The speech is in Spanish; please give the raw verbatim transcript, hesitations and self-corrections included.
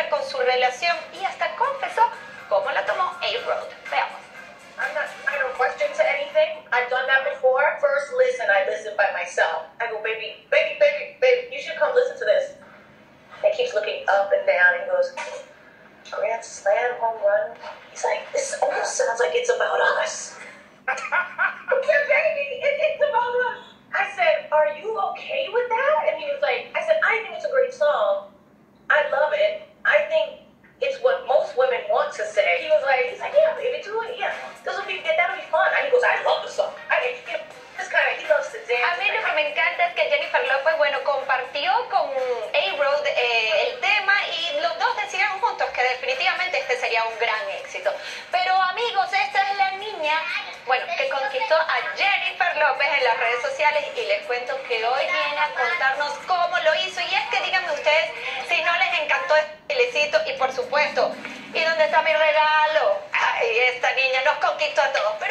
con su relación y hasta confesó cómo la tomó A-Rod. Veamos. I'm not trying to question to anything. I've done that before. First listen, I listen by myself. I go, baby, baby, baby, baby, you should come listen to this. And he keeps looking up and down and goes, grand slam, home run. He's like, this almost sounds like it's about us. Yeah, baby, it, it's about us. I said, are you okay with that? And he was like, I said, I think it's a great song. I love it. I think it's what most women want to say. He was like, he's like, yeah, baby, do it, yeah. This will be, that'll be fun. And he goes, I love the song. I, you know, this kind of, he loves to dance. A mí lo que me encanta es que Jennifer López, bueno, compartió con A-Rod eh, el tema y los dos decían juntos que definitivamente este sería un gran éxito. Pero amigos, esta es la niña, bueno, que conquistó a Jennifer López en las redes sociales y les cuento que hoy viene a contarnos cómo lo hizo. Y es que díganme ustedes si no les encantó este bailecito y por supuesto, ¿y dónde está mi regalo? Ay, esta niña nos conquistó a todos. Pero